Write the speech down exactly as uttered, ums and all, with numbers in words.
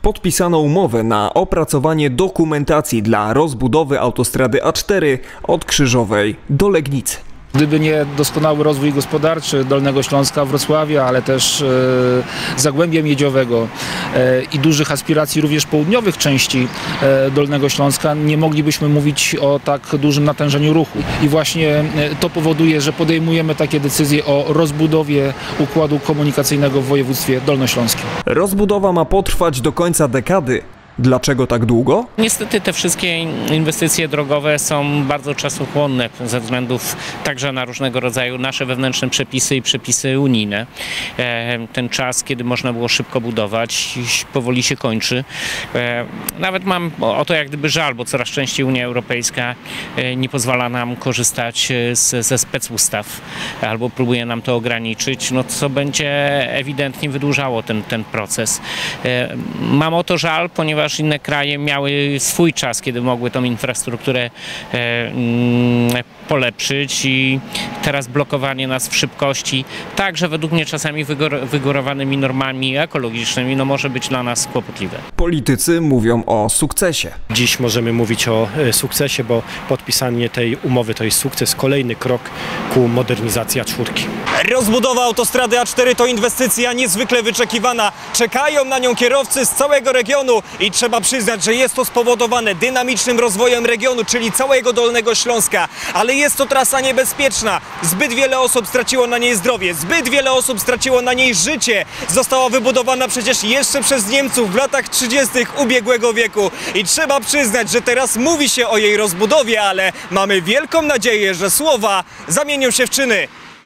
podpisano umowę na opracowanie dokumentacji dla rozbudowy autostrady A cztery od Krzyżowej do Legnicy. Gdyby nie doskonały rozwój gospodarczy Dolnego Śląska, Wrocławia, ale też e, Zagłębia Miedziowego e, i dużych aspiracji również południowych części e, Dolnego Śląska, nie moglibyśmy mówić o tak dużym natężeniu ruchu. I właśnie e, to powoduje, że podejmujemy takie decyzje o rozbudowie układu komunikacyjnego w województwie dolnośląskim. Rozbudowa ma potrwać do końca dekady. Dlaczego tak długo? Niestety te wszystkie inwestycje drogowe są bardzo czasochłonne ze względów także na różnego rodzaju nasze wewnętrzne przepisy i przepisy unijne. Ten czas, kiedy można było szybko budować, powoli się kończy. Nawet mam o to jak gdyby żal, bo coraz częściej Unia Europejska nie pozwala nam korzystać z, ze specustaw albo próbuje nam to ograniczyć, no co będzie ewidentnie wydłużało ten, ten proces. Mam o to żal, ponieważ inne kraje miały swój czas, kiedy mogły tą infrastrukturę e, polepszyć i teraz blokowanie nas w szybkości, także według mnie czasami wygór, wygórowanymi normami ekologicznymi, no może być dla nas kłopotliwe. Politycy mówią o sukcesie. Dziś możemy mówić o sukcesie, bo podpisanie tej umowy to jest sukces, kolejny krok ku modernizacji A cztery. Rozbudowa autostrady A cztery to inwestycja niezwykle wyczekiwana. Czekają na nią kierowcy z całego regionu i trzeba przyznać, że jest to spowodowane dynamicznym rozwojem regionu, czyli całego Dolnego Śląska. Ale jest to trasa niebezpieczna. Zbyt wiele osób straciło na niej zdrowie, zbyt wiele osób straciło na niej życie. Została wybudowana przecież jeszcze przez Niemców w latach trzydziestych ubiegłego wieku. I trzeba przyznać, że teraz mówi się o jej rozbudowie, ale mamy wielką nadzieję, że słowa zamienią się w czyny.